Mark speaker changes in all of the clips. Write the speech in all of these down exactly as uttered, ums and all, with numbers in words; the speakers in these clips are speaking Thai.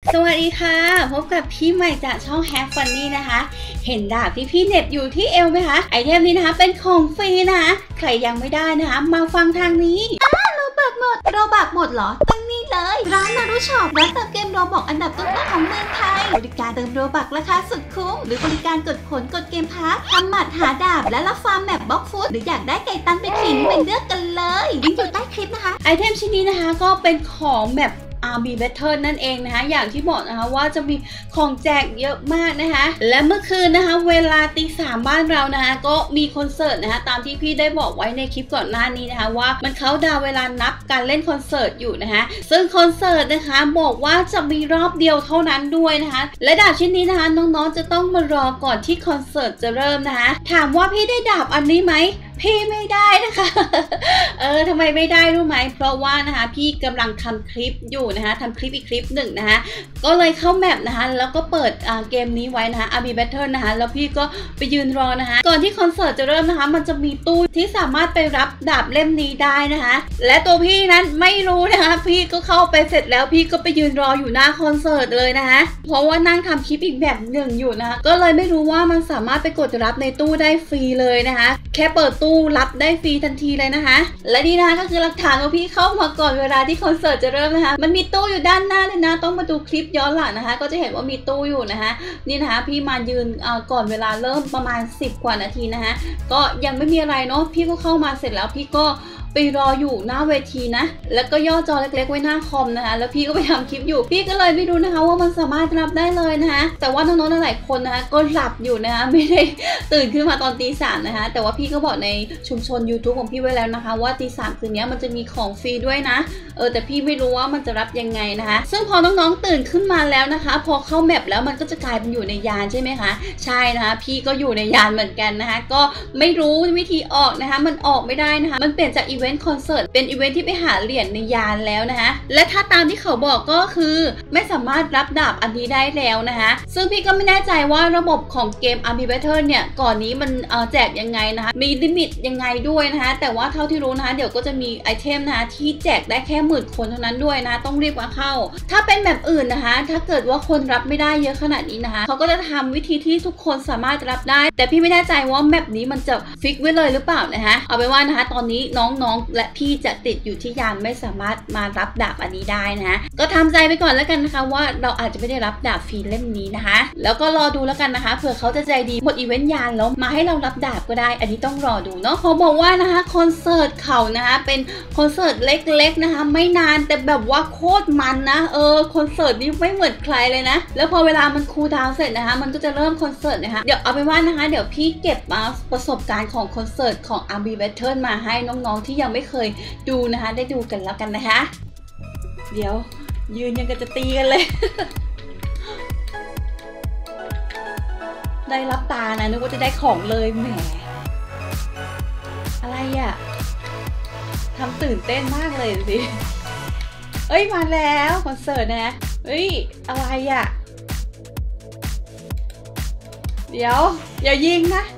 Speaker 1: สวัสดีค่ะพบกับพี่ใหม่จากช่อง Have Funny นะคะเห็นดาบที่พี่เน็บอยู่ที่เอวไหมคะไอเทมนี้นะคะเป็นของฟรีนะคะใครยังไม่ได้นะคะมาฟังทางนี้อ้าโรบักหมดโรบักหมดเหรอตั้งนี่เลยร้านนารุช็อปร้านเติมเกมโรบอกอันดับต้นๆของเมืองไทยบริการเติมโรบักราคาสุดคุ้มหรือบริการกดผลกดเกมพาร์ททำหมัดหาดาบและรับฟาร์มแมปบล็อกฟุตหรืออยากได้ไก่ตันไปขิงไปเลือกกันเลยลิงก์อยู่ใต้คลิปนะคะไอเทมชิ้นนี้นะคะก็เป็นของแบบ อาร์ บี Battle นั่นเองนะคะอย่างที่บอกนะคะว่าจะมีของแจกเยอะมากนะคะและเมื่อคืนนะคะเวลาตีสามบ้านเรานะคะก็มีคอนเสิร์ตนะคะตามที่พี่ได้บอกไว้ในคลิปก่อนหน้านี้นะคะว่ามันเขาดาวเวลานับการเล่นคอนเสิร์ตอยู่นะคะซึ่งคอนเสิร์ตนะคะบอกว่าจะมีรอบเดียวเท่านั้นด้วยนะคะและดาบชิ้นนี้นะคะน้องๆจะต้องมารอก่อนที่คอนเสิร์ตจะเริ่มนะคะถามว่าพี่ได้ดาบอันนี้ไหมพี่ไม่ได้นะคะเออทำไมไม่ได้รู้ไหมเพราะว่านะคะพี่กำลังทำคลิปอยู่นะคะทำคลิปอีกคลิปหนึ่งนะคะก็เลยเข้าแมปนะคะแล้วก็เปิดเกมนี้ไว้นะคะ อาร์ บี Battle นะคะแล้วพี่ก็ไปยืนรอนะคะก่อนที่คอนเสิร์ตจะเริ่มนะคะมันจะมีตู้ที่สามารถไปรับดาบเล่มนี้ได้นะคะและตัวพี่นั้นไม่รู้นะคะพี่ก็เข้าไปเสร็จแล้วพี่ก็ไปยืนรออยู่หน้าคอนเสิร์ตเลยนะคะเพราะว่านั่งทำคลิปอีกแบบหนึ่งอยู่นะคะก็เลยไม่รู้ว่ามันสามารถไปกดรับในตู้ได้ฟรีเลยนะคะแค่เปิดตู้รับได้ฟรีทันทีเลยนะคะและนี่นะคะก็คือหลักฐานว่าพี่เข้ามาก่อนเวลาที่คอนเสิร์ตจะเริ่มนะคะมันมีตู้อยู่ด้านหน้าเลยนะต้องมาดูคลิปย้อนหลังนะคะก็จะเห็นว่ามีตู้อยู่นะคะนี่นะคะพี่มายืนก่อนเวลาเริ่มประมาณสิบกว่านาทีนะคะก็ยังไม่มีอะไรเนาะพี่ก็เข้ามาเสร็จแล้วพี่ก็ไปรออยู่หน้าเวทีนะแล้วก็ย่อจอเล็กๆไว้หน้าคอมนะคะแล้วพี่ก็ไปทำคลิปอยู่พี่ก็เลยไม่รู้นะคะว่ามันสามารถรับได้เลยนะคะแต่ว่าน้องๆหลายคนนะคะก็หลับอยู่นะคะไม่ได้ตื่นขึ้นมาตอนตีสามนะคะแต่ว่าพี่ก็บอกในชุมชน ยูทูบ ของพี่ไว้แล้วนะคะว่าตีสามคืนนี้มันจะมีของฟรีด้วยนะเออแต่พี่ไม่รู้ว่ามันจะรับยังไงนะคะซึ่งพอน้องๆตื่นขึ้นมาแล้วนะคะพอเข้าแมปแล้วมันก็จะกลายเป็นอยู่ในยานใช่ไหมคะใช่นะคะพี่ก็อยู่ในยานเหมือนกันนะคะก็ไม่รู้วิธีออกนะคะมันออกไม่ได้นะคะมันเปลี่ยนจากอีเวนต์คอนเสิร์ตเป็นอีเวนต์ที่ไปหาเหรียญในยานแล้วนะคะและถ้าตามที่เขาบอกก็คือไม่สามารถรับดาบอันนี้ได้แล้วนะคะซึ่งพี่ก็ไม่แน่ใจว่าระบบของเกม อาร์ บี Battle เนี่ยก่อนนี้มันแจกยังไงนะคะมีลิมิตยังไงด้วยนะคะแต่ว่าเท่าที่รู้นะคะเดี๋ยวก็จะมีไอเทมนะคะที่แจกได้แค่หมื่นคนเท่านั้นด้วยนะต้องรีบมาเข้าถ้าเป็นแบบอื่นนะคะถ้าเกิดว่าคนรับไม่ได้เยอะขนาดนี้นะคะเขาก็จะทำวิธีที่ทุกคนสามารถรับได้แต่พี่ไม่แน่ใจว่าแมปนี้มันจะฟิกไว้เลยหรือเปล่านะคะเอาไปว่านะคะตอนนี้น้องๆและพี่จะติดอยู่ที่ยานไม่สามารถมารับดาบอันนี้ได้นะก็ทำใจไปก่อนแล้วกันนะคะว่าเราอาจจะไม่ได้รับดาบฟรีเล่มนี้นะคะแล้วก็รอดูแล้วกันนะคะเผื่อเขาจะใจดีหมดอีเวนต์ยานแล้วมาให้เรารับดาบก็ได้อันนี้ต้องรอดูเนาะเขาบอกว่านะคะคอนเสิร์ตเขานะคะเป็นคอนเสิร์ตเล็กๆนะคะไม่นานแต่แบบว่าโคตรมันนะเออคอนเสิร์ตนี้ไม่เหมือนใครเลยนะแล้วพอเวลามันคูลดาวน์เสร็จนะคะมันก็จะเริ่มคอนเสิร์ตนะคะเดี๋ยวเอาไปว่านะคะเดี๋ยวพี่เก็บมาประสบการณ์ของคอนเสิร์ตของ อาร์ บี Battle มาให้น้องๆที่ยังไม่เคยดูนะคะได้ดูกันแล้วกันนะคะเดี๋ยวยืนยังกันจะตีกันเลย ได้รับตานะนึกว่าจะได้ของเลยแหมอะไรอ่ะทำตื่นเต้นมากเลยสิเอ้ยมาแล้วคอนเสิร์ตนะเฮ้ยอะไรอ่ะเดี๋ยวอย่ายิงนะ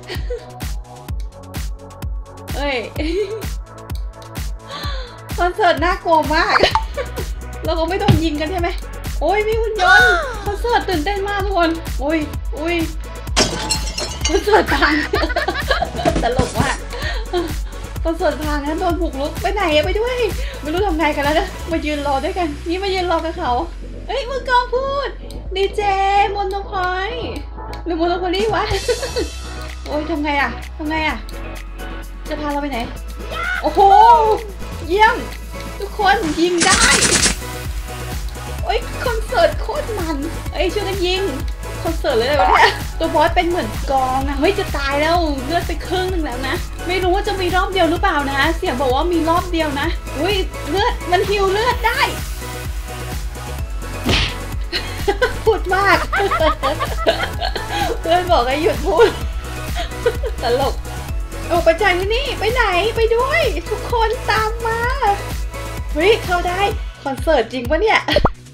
Speaker 1: เอ้ยคอนเสิร์ตน่ากลัวมากเราก็ไม่โดนยิงกันใช่ไหมโอ้ยมีหุ่นยนต์คอนเสิร์ตตื่นเต้นมากทุกคนโอ้ยโอ้ยคอนเสิร์ตพังตลกมากคอนเสิร์ตพังนะโดนบุกรุกไปไหนอะไปด้วยไม่รู้ทำไงกันแล้วนะมายืนรอด้วยกันนี่มายืนรอกับเขาเอ้ยมือกองพูดดีเจมอนโนพอยหรือมอนโนพอลี่วะโอ้ยทำไงอะทำไงอะจะพาเราไปไหนโอ้โหเยี่ยมทุกคนยิงได้โอ้ยคอนเสิร์ตโคตรมันเอ้ยช่วยกันยิงคอนเสิร์ตเลยอะไรวะเนี่ยตัวบอสเป็นเหมือนกองอะเฮ้ยจะตายแล้วเลือดไปครึ่งหนึ่งแล้วนะไม่รู้ว่าจะมีรอบเดียวหรือเปล่านะเสียงบอกว่ามีรอบเดียวนะอุ้ยเลือดมันฮิวเลือดได้พูดมากเพื่อนบอกให้หยุดพูดตลกโอ้ไปจ่ายที่นี่ไปไหนไปด้วยทุกคนตามมาเฮ้ยเข้าได้คอนเสิร์ตจริงปะเนี่ย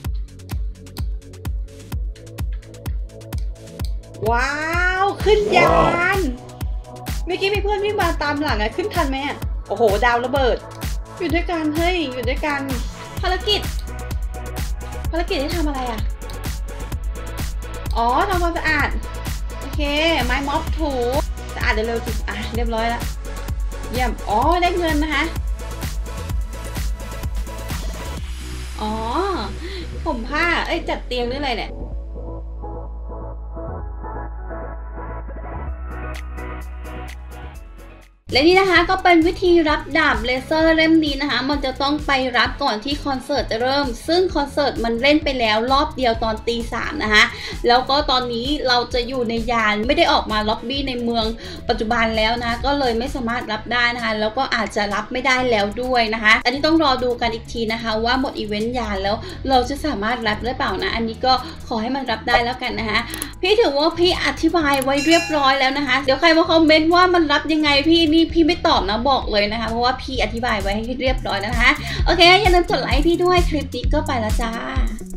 Speaker 1: ว้าวขึ้นยานเมื่อกี้มีเพื่อนวิ่งมาตามหลังอะขึ้นทันไหมอะโอ้โหดาวระเบิดอยู่ด้วยกันเฮ้ยอยู่ด้วยกันภารกิจภารกิจที่ทำอะไรอะอ๋อทำความสะอาดโอเคไม้ม็อบถูสะอาดเร็วๆจิอ่ะเรียบร้อยแล้วเยี่ยมอ๋อได้เงินนะคะอ๋อผมผ้าเอ้ยจัดเตียงหรืออะไรเนี่ยและนี่นะคะก็เป็นวิธีรับดาบเลเซอร์เล่มนี้นะคะมันจะต้องไปรับก่อนที่คอนเสิร์ตจะเริ่มซึ่งคอนเสิร์ตมันเล่นไปแล้วรอบเดียวตอนตีสามนะคะแล้วก็ตอนนี้เราจะอยู่ในยานไม่ได้ออกมาล็อบบี้ในเมืองปัจจุบันแล้วนะก็เลยไม่สามารถรับได้นะคะแล้วก็อาจจะรับไม่ได้แล้วด้วยนะคะอันนี้ต้องรอดูกันอีกทีนะคะว่าหมดอีเวนต์ยานแล้วเราจะสามารถรับหรือเปล่านะอันนี้ก็ขอให้มันรับได้แล้วกันนะคะพี่ถือว่าพี่อธิบายไว้เรียบร้อยแล้วนะคะเดี๋ยวใครมาคอมเมนต์ว่ามันรับยังไงพี่นี่พี่ไม่ตอบนะบอกเลยนะคะเพราะว่าพี่อธิบายไว้ให้เรียบร้อยแล้วนะคะโอเคอย่าลืมกดไลค์พี่ด้วยคลิปนี้ก็ไปแล้วจ้า